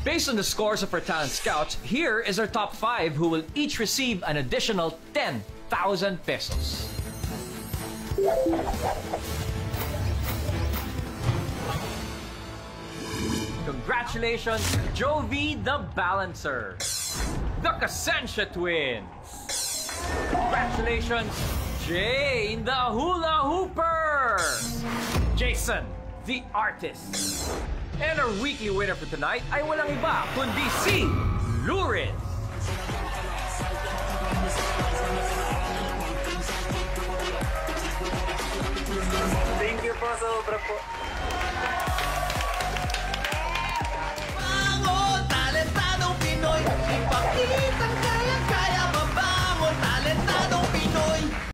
Based on the scores of our talent scouts, here is our top 5 who will each receive an additional 10,000 pesos. Congratulations, Jovi the Balancer. The Casentia Twins. Congratulations, Jane the Hula Hooper. Jason the Artist. And our weekly winner for tonight ay walang iba kundi si Lurid. Thank you po, sobra po.